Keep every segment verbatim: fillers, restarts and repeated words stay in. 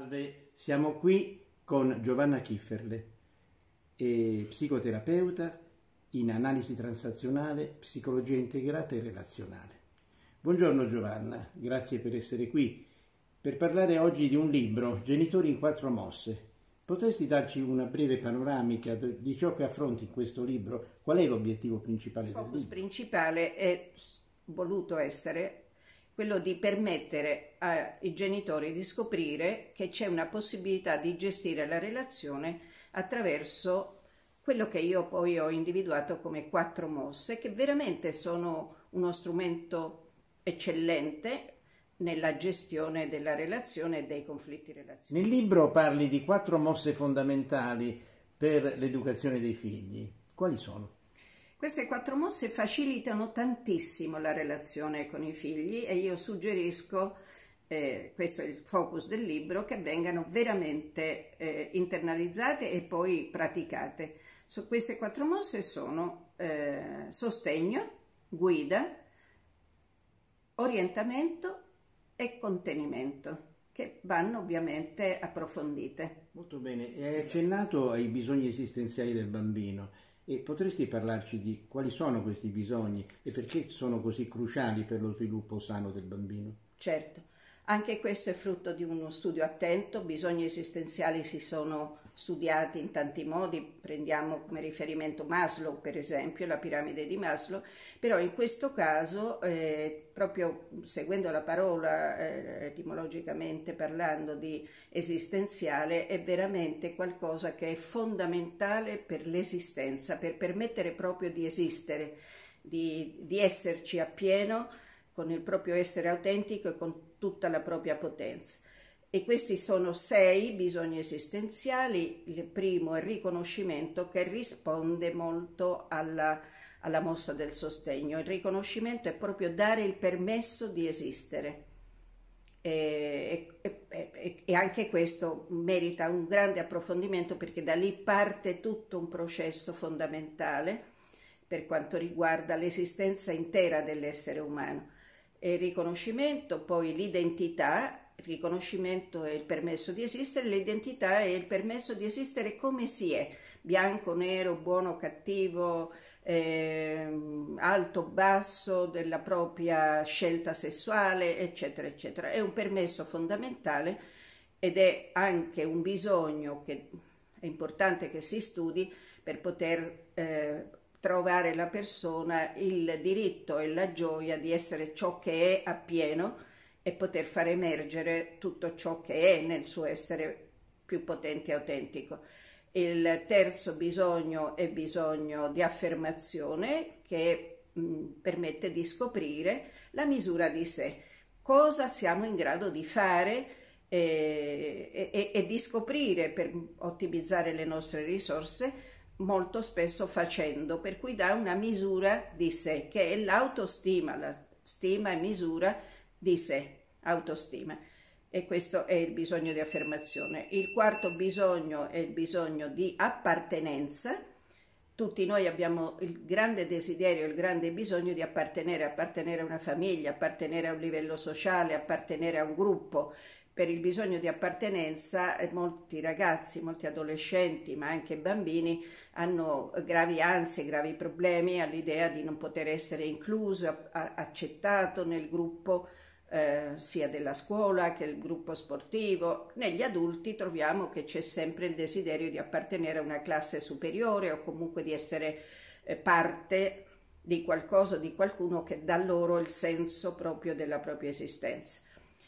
Salve, siamo qui con Giovanna Kifferle, eh, psicoterapeuta in analisi transazionale, psicologia integrata e relazionale. Buongiorno Giovanna, grazie per essere qui per parlare oggi di un libro, Genitori in quattro mosse. Potresti darci una breve panoramica di ciò che affronti in questo libro? Qual è l'obiettivo principale del libro? Il focus principale è voluto essere quello di permettere ai genitori di scoprire che c'è una possibilità di gestire la relazione attraverso quello che io poi ho individuato come quattro mosse, che veramente sono uno strumento eccellente nella gestione della relazione e dei conflitti relazionali. Nel libro parli di quattro mosse fondamentali per l'educazione dei figli. Quali sono? Queste quattro mosse facilitano tantissimo la relazione con i figli e io suggerisco, eh, questo è il focus del libro, che vengano veramente eh, internalizzate e poi praticate. So, queste quattro mosse sono eh, sostegno, guida, orientamento e contenimento, che vanno ovviamente approfondite. Molto bene, e hai accennato ai bisogni esistenziali del bambino. E potresti parlarci di quali sono questi bisogni e perché sono così cruciali per lo sviluppo sano del bambino? Certo, anche questo è frutto di uno studio attento. Bisogni esistenziali si sono studiati in tanti modi, prendiamo come riferimento Maslow per esempio, la piramide di Maslow, però in questo caso, eh, proprio seguendo la parola eh, etimologicamente parlando di esistenziale, è veramente qualcosa che è fondamentale per l'esistenza, per permettere proprio di esistere, di, di esserci appieno con il proprio essere autentico e con tutta la propria potenza. E questi sono sei bisogni esistenziali. Il primo è il riconoscimento, che risponde molto alla, alla mossa del sostegno. Il riconoscimento è proprio dare il permesso di esistere. E, e, e, e anche questo merita un grande approfondimento, perché da lì parte tutto un processo fondamentale per quanto riguarda l'esistenza intera dell'essere umano. E il riconoscimento, poi l'identità. Il riconoscimento è il permesso di esistere, l'identità è il permesso di esistere come si è, bianco, nero, buono, cattivo, eh, alto, basso, della propria scelta sessuale, eccetera, eccetera. È un permesso fondamentale ed è anche un bisogno che è importante che si studi per poter eh, trovare la persona il diritto e la gioia di essere ciò che è appieno e poter far emergere tutto ciò che è nel suo essere più potente e autentico. Il terzo bisogno è bisogno di affermazione, che mh, permette di scoprire la misura di sé, cosa siamo in grado di fare eh, e, e di scoprire per ottimizzare le nostre risorse, molto spesso facendo, per cui dà una misura di sé, che è l'autostima, la stima e misura di sé, autostima, e questo è il bisogno di affermazione. Il quarto bisogno è il bisogno di appartenenza. Tutti noi abbiamo il grande desiderio, il grande bisogno di appartenere, appartenere a una famiglia, appartenere a un livello sociale, appartenere a un gruppo. Per il bisogno di appartenenza molti ragazzi, molti adolescenti, ma anche bambini hanno gravi ansie, gravi problemi all'idea di non poter essere incluso, accettato nel gruppo eh, sia della scuola che il gruppo sportivo. Negli adulti troviamo che c'è sempre il desiderio di appartenere a una classe superiore o comunque di essere eh, parte di qualcosa, di qualcuno che dà loro il senso proprio della propria esistenza.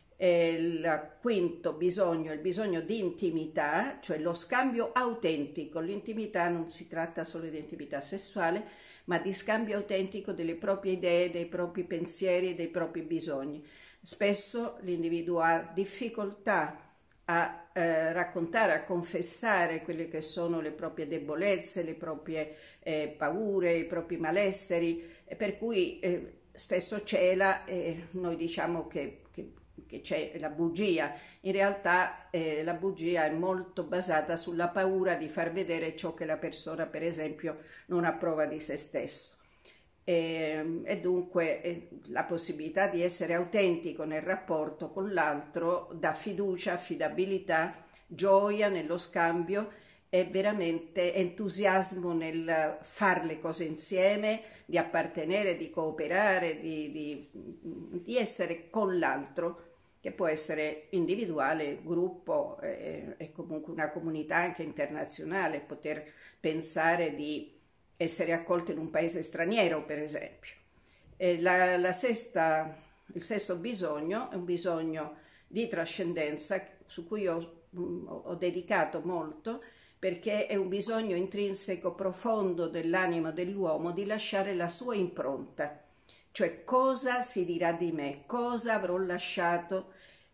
Il quinto bisogno è il bisogno di intimità, cioè lo scambio autentico. L'intimità non si tratta solo di intimità sessuale, ma di scambio autentico delle proprie idee, dei propri pensieri, dei propri bisogni. Spesso l'individuo ha difficoltà a eh, raccontare, a confessare quelle che sono le proprie debolezze, le proprie eh, paure, i propri malesseri, e per cui eh, spesso cela e noi diciamo che, che che c'è la bugia. In realtà eh, la bugia è molto basata sulla paura di far vedere ciò che la persona, per esempio, non approva di se stesso. e, e dunque eh, la possibilità di essere autentico nel rapporto con l'altro dà fiducia, affidabilità, gioia nello scambio e veramente entusiasmo nel fare le cose insieme, di appartenere, di cooperare, di, di, di essere con l'altro, che può essere individuale, gruppo e, e comunque una comunità anche internazionale, poter pensare di essere accolto in un paese straniero, per esempio. E la, la sesta, il sesto bisogno è un bisogno di trascendenza su cui ho, ho dedicato molto, perché è un bisogno intrinseco profondo dell'anima dell'uomo di lasciare la sua impronta, cioè cosa si dirà di me, cosa avrò lasciato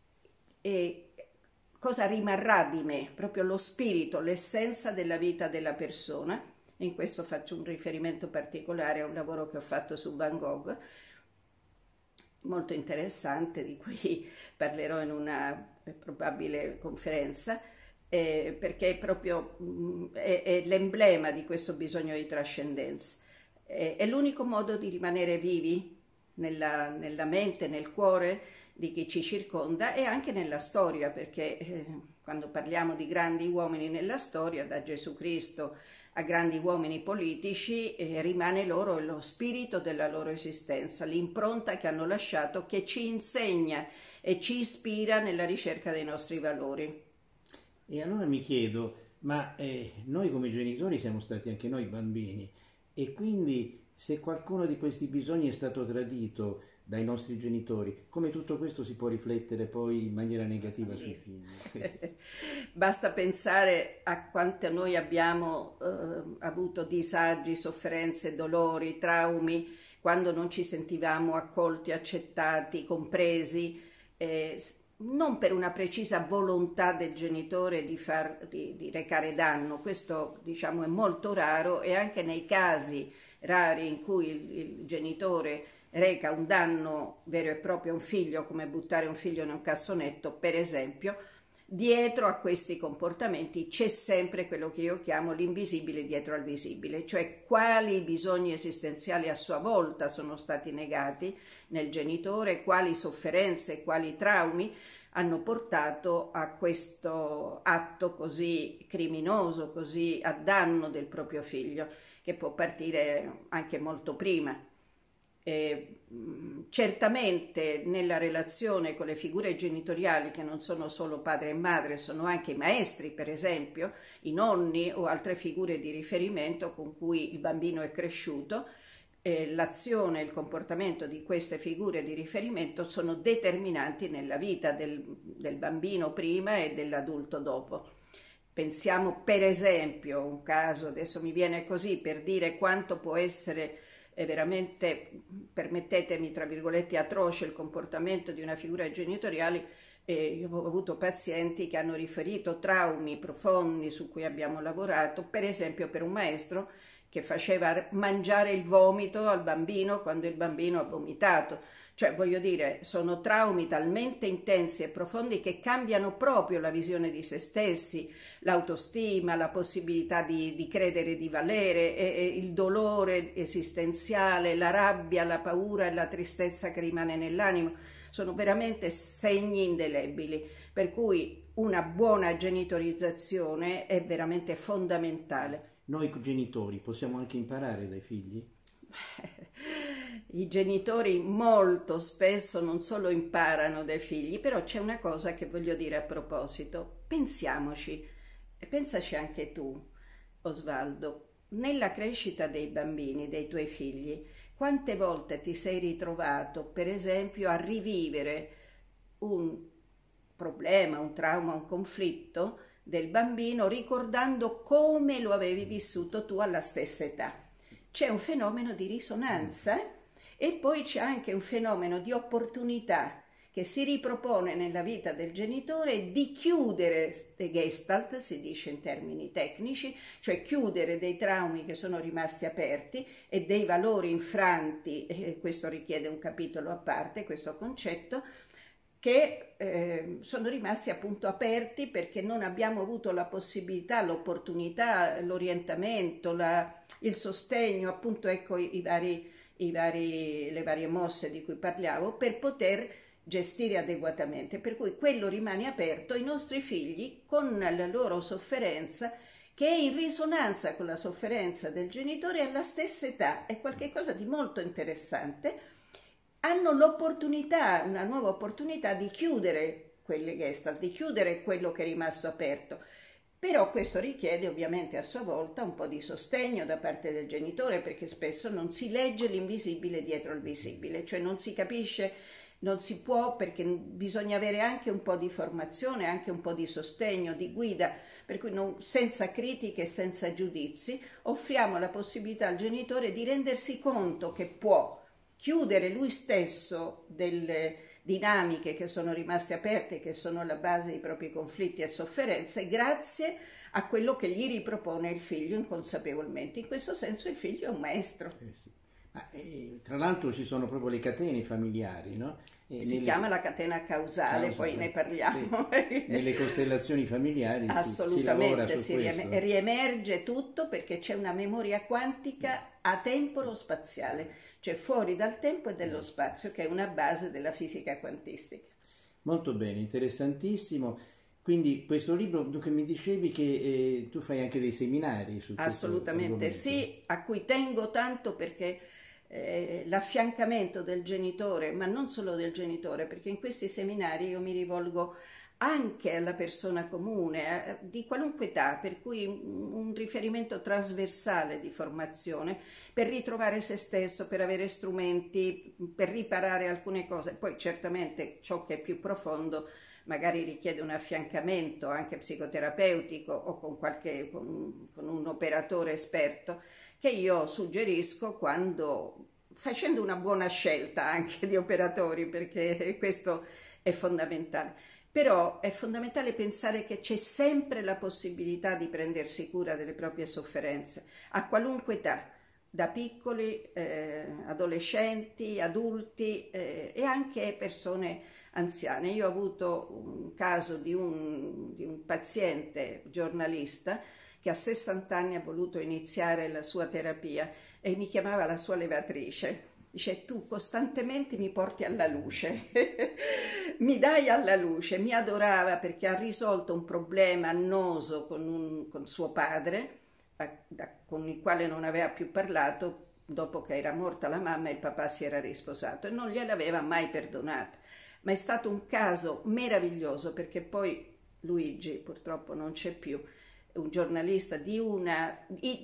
e cosa rimarrà di me, proprio lo spirito, l'essenza della vita della persona. In questo faccio un riferimento particolare a un lavoro che ho fatto su Van Gogh, molto interessante, di cui parlerò in una probabile conferenza, eh, perché è proprio mh, è, è l'emblema di questo bisogno di trascendenza. È, è l'unico modo di rimanere vivi nella, nella mente, nel cuore di chi ci circonda e anche nella storia, perché eh, quando parliamo di grandi uomini nella storia, da Gesù Cristo a grandi uomini politici, eh, rimane loro lo spirito della loro esistenza, l'impronta che hanno lasciato, che ci insegna e ci ispira nella ricerca dei nostri valori. E allora mi chiedo, ma eh, noi come genitori siamo stati anche noi bambini, e quindi se qualcuno di questi bisogni è stato tradito dai nostri genitori, come tutto questo si può riflettere poi in maniera negativa sui figli? Basta pensare a quanto noi abbiamo eh, avuto disagi, sofferenze, dolori, traumi, quando non ci sentivamo accolti, accettati, compresi, eh, non per una precisa volontà del genitore di, far, di, di recare danno. Questo, diciamo, è molto raro, e anche nei casi rari in cui il, il genitore reca un danno vero e proprio a un figlio, come buttare un figlio in un cassonetto, per esempio, dietro a questi comportamenti c'è sempre quello che io chiamo l'invisibile dietro al visibile, cioè quali bisogni esistenziali a sua volta sono stati negati nel genitore, quali sofferenze, quali traumi hanno portato a questo atto così criminoso, così a danno del proprio figlio, che può partire anche molto prima. Eh, certamente nella relazione con le figure genitoriali, che non sono solo padre e madre, sono anche i maestri, per esempio, i nonni o altre figure di riferimento con cui il bambino è cresciuto, eh, l'azione e il comportamento di queste figure di riferimento sono determinanti nella vita del, del bambino prima e dell'adulto dopo. Pensiamo per esempio, un caso, adesso mi viene così per dire quanto può essere è veramente, permettetemi, tra virgolette, atroce il comportamento di una figura genitoriale. Eh, io ho avuto pazienti che hanno riferito traumi profondi su cui abbiamo lavorato, per esempio per un maestro che faceva mangiare il vomito al bambino quando il bambino ha vomitato. Cioè, voglio dire, sono traumi talmente intensi e profondi che cambiano proprio la visione di se stessi, l'autostima, la possibilità di, di credere di valere, e, e il dolore esistenziale, la rabbia, la paura e la tristezza che rimane nell'animo. Sono veramente segni indelebili, per cui una buona genitorizzazione è veramente fondamentale. Noi genitori possiamo anche imparare dai figli? I genitori molto spesso non solo imparano dai figli, però c'è una cosa che voglio dire a proposito. Pensiamoci, e pensaci anche tu, Osvaldo, nella crescita dei bambini, dei tuoi figli, quante volte ti sei ritrovato, per esempio, a rivivere un problema, un trauma, un conflitto del bambino, ricordando come lo avevi vissuto tu alla stessa età? C'è un fenomeno di risonanza e poi c'è anche un fenomeno di opportunità che si ripropone nella vita del genitore di chiudere le gestalt, si dice in termini tecnici, cioè chiudere dei traumi che sono rimasti aperti e dei valori infranti, e questo richiede un capitolo a parte, questo concetto, che eh, sono rimasti appunto aperti perché non abbiamo avuto la possibilità, l'opportunità, l'orientamento, la, il sostegno, appunto ecco i, i vari i vari, le varie mosse di cui parlavo, per poter gestire adeguatamente. Per cui quello rimane aperto, i nostri figli con la loro sofferenza, che è in risonanza con la sofferenza del genitore alla stessa età, è qualcosa di molto interessante, hanno l'opportunità, una nuova opportunità di chiudere quelle gestalt, di chiudere quello che è rimasto aperto. Però questo richiede ovviamente a sua volta un po' di sostegno da parte del genitore, perché spesso non si legge l'invisibile dietro il visibile, cioè non si capisce, non si può, perché bisogna avere anche un po' di formazione, anche un po' di sostegno, di guida, per cui non, senza critiche e senza giudizi offriamo la possibilità al genitore di rendersi conto che può chiudere lui stesso delle dinamiche che sono rimaste aperte, che sono alla base dei propri conflitti e sofferenze, grazie a quello che gli ripropone il figlio inconsapevolmente. In questo senso il figlio è un maestro. Eh sì. Ma, eh, tra l'altro ci sono proprio le catene familiari, no? E si nelle... chiama la catena causale, causale, poi ne parliamo. Sì. Nelle costellazioni familiari assolutamente si, si, lavora si su riemerge tutto, perché c'è una memoria quantica a tempo spaziale, cioè fuori dal tempo e dello spazio, che è una base della fisica quantistica. Molto bene, interessantissimo. Quindi questo libro, dunque mi dicevi che eh, tu fai anche dei seminari su questo assolutamente argomento. Sì, a cui tengo tanto, perché eh, l'affiancamento del genitore, ma non solo del genitore, perché in questi seminari io mi rivolgo anche alla persona comune, eh, di qualunque età, per cui un riferimento trasversale di formazione per ritrovare se stesso, per avere strumenti, per riparare alcune cose. Poi certamente ciò che è più profondo magari richiede un affiancamento anche psicoterapeutico o con, qualche, con, con un operatore esperto, che io suggerisco quando, facendo una buona scelta anche di operatori, perché questo è fondamentale. Però è fondamentale pensare che c'è sempre la possibilità di prendersi cura delle proprie sofferenze, a qualunque età, da piccoli, eh, adolescenti, adulti eh, e anche persone anziane. Io ho avuto un caso di un, di un paziente giornalista che a sessanta anni ha voluto iniziare la sua terapia e mi chiamava la sua levatrice. Dice: tu costantemente mi porti alla luce, mi dai alla luce. Mi adorava perché ha risolto un problema annoso con, un, con suo padre, da, con il quale non aveva più parlato dopo che era morta la mamma e il papà si era risposato, e non gliel'aveva mai perdonata. Ma è stato un caso meraviglioso, perché poi Luigi purtroppo non c'è più, un giornalista di una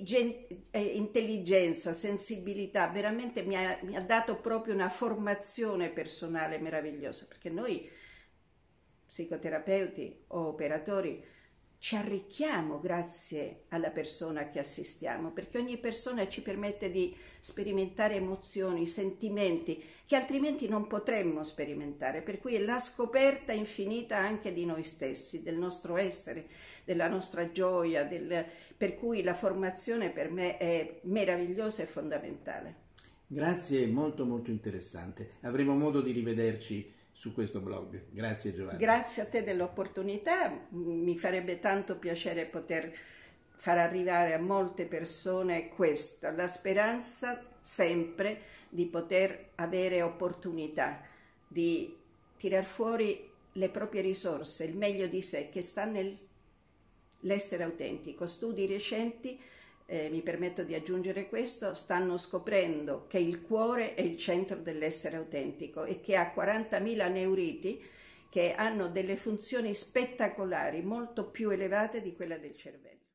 intelligenza, sensibilità, veramente mi ha, mi ha dato proprio una formazione personale meravigliosa, perché noi psicoterapeuti o operatori ci arricchiamo grazie alla persona che assistiamo, perché ogni persona ci permette di sperimentare emozioni, sentimenti che altrimenti non potremmo sperimentare, per cui è la scoperta infinita anche di noi stessi, del nostro essere, della nostra gioia, del... per cui la formazione per me è meravigliosa e fondamentale. Grazie, molto molto interessante. Avremo modo di rivederci su questo blog. Grazie Giovanna. Grazie a te dell'opportunità, mi farebbe tanto piacere poter far arrivare a molte persone questa, la speranza sempre di poter avere opportunità, di tirar fuori le proprie risorse, il meglio di sé che sta nell'essere autentico. Studi recenti, eh, mi permetto di aggiungere questo, stanno scoprendo che il cuore è il centro dell'essere autentico e che ha quarantamila neuriti che hanno delle funzioni spettacolari, molto più elevate di quella del cervello.